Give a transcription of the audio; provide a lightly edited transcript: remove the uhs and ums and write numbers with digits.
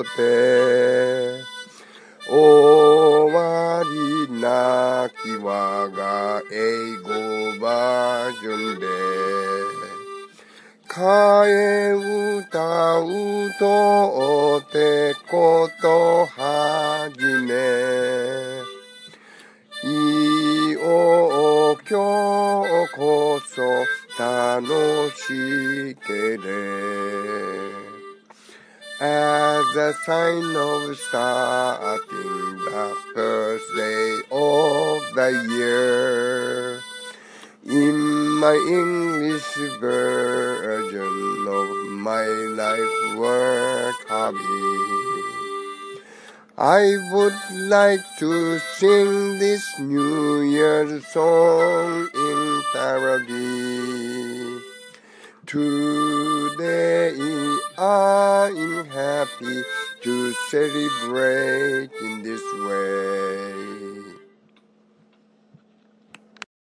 て終わりなき我が英語バージョンで替え歌うとってことはじめいお今日こそ楽しけれAs a sign of starting the first day of the year in my English version of my life work hobby I would like to sing this New Year's song in parody Today I'm happy to celebrate in this way